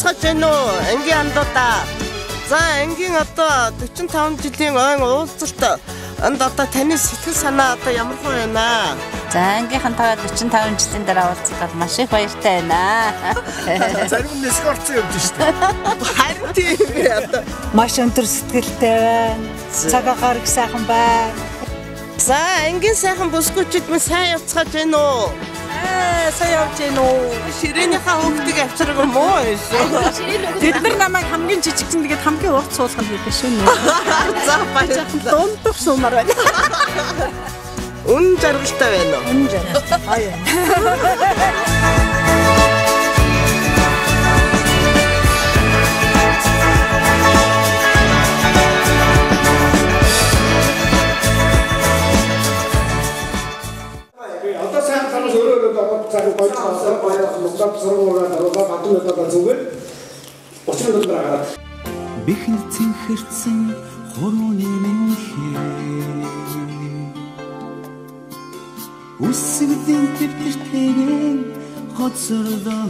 уцгаж байна уу? Ангийн андуудаа. За ангийн одоо 45 жилийн ойн уулзалт энд одоо таны сэтгэл санаа одоо ямар хөө байна? За ангийнхантайгаа 45 жилийн дараа уулзаад маш их баяртай байна. Зарим нь нэсг орсон юм шүү дээ. Харин тийм одоо Маш өндөр сэтгэлтэй байна. Цаг агаар их сайхан байна. за ангийн сайхан бүсгүүчд мөн сайн уцгаж байна уу? Сайн явж байна уу? Ширээнийхээ хөвгтийг авчирг юм уу? Бид нар намайг хамгийн жижигхэн тэгээд хамгийн урт суулганд гэдэг шүү нэ. За баярлалаа. Дундуур суумар байна. Үн жаргалтай байна уу? Үнэ жаа. Аяа. Одоо сайн санаас өөрөө одоо цаг болж байгаа баяр мөнгөд сургуулиудаа даруйгаа гадуурдаа зүгээр 30 минут гараад Бэхэн цэнхэрсэн хурууны минхээ Үсгдийн дэвтэртэйгэн хоцордоо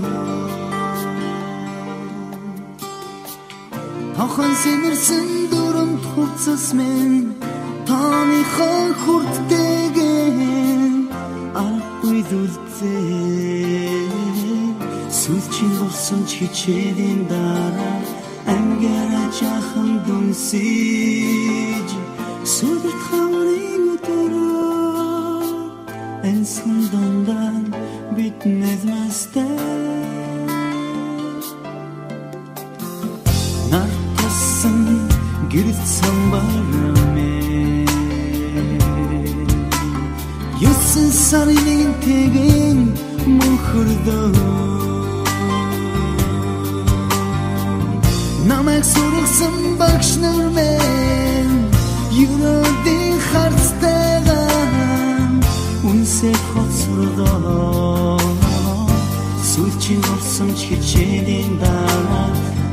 Тохон сэмэрсэн дүрмд хувцас минь Тааныхаа хүрттэйгэн Арахгүй зүлцээ Сүлчин болсон чичээдийн дараа Ангара жахан дүнсэж Сүдэрт хаврын өдөрөө Энсэн дондан битнэс мастай Нартасан гэрэл самбараме Юсэн сарын тэгэн мөнхөрдөө Намайг сургасан багш нар минь Юродын харцтайгаа Үнсээ хоцордоо Сүлчин орсон ч хичээлийн дараа